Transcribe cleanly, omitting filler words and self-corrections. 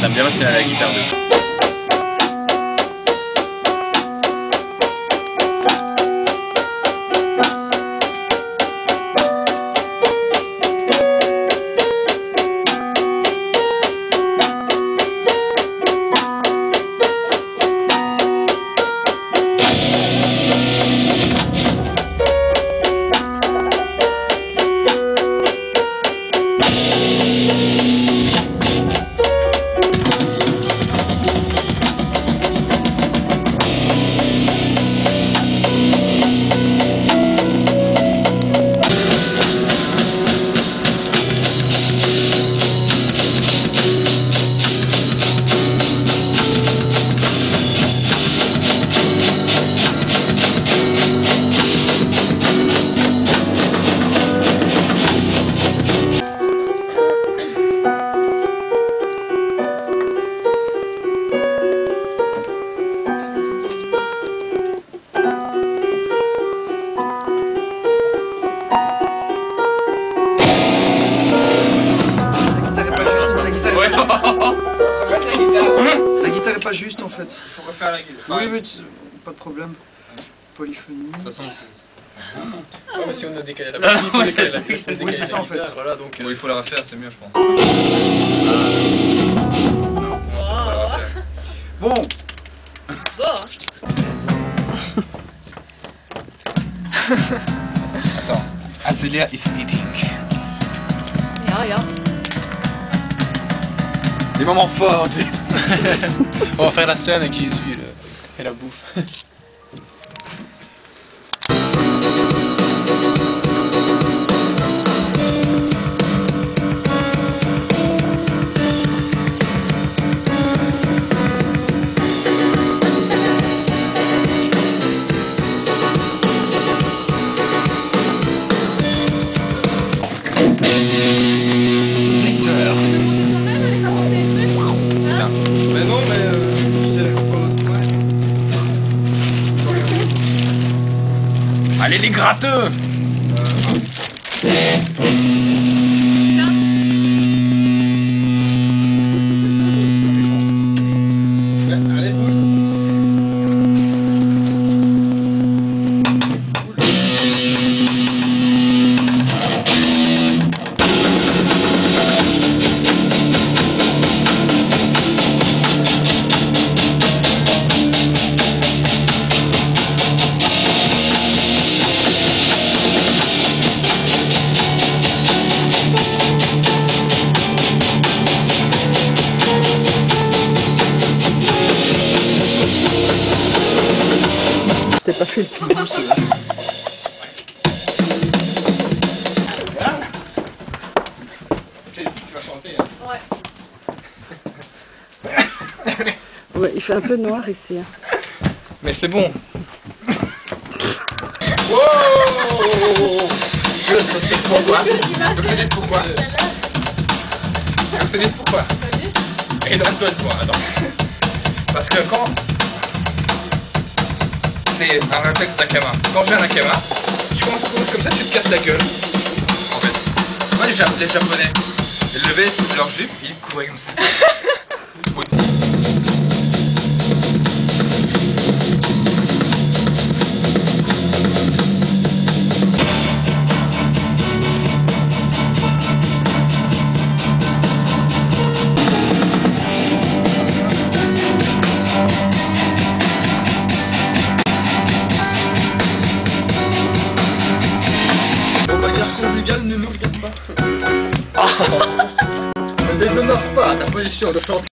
J'aime bien aussi la guitare de... La guitare est pas juste en fait. Il faut refaire la guitare. Oui, mais pas de problème. Polyphonie. De toute façon, ouais, mais si on a décalé la batterie, il faut décaler la guitare. Oui, c'est ça en fait. Voilà, donc, il faut la refaire, c'est mieux, je pense. Non, ça faut la refaire. Bon. Attends. Azylya is eating. Ja. Les moments forts. on va faire la scène avec Jésus et la bouffe. Mais non, mais c'est pas votre point. Allez les gratteux. Allez, bouge. Je t'ai pas fait le pilier, celui-là. Tu vas chanter, hein. Ouais, il fait un peu noir ici. Hein. Mais c'est bon. Wow. Je sais pourquoi. Je te dis pourquoi. Je te dis pourquoi. Et donne-toi de moi, attends. Parce que quand... C'est un réflexe d'Akama. Quand j'ai un Akama, tu commences à courir comme ça, tu te casses la gueule. En fait. Moi, les Japonais, ils levaient leur jupe, ils couraient comme ça. Oui. Ne nous regarde pas. Ne déshonore pas ta position de chantier.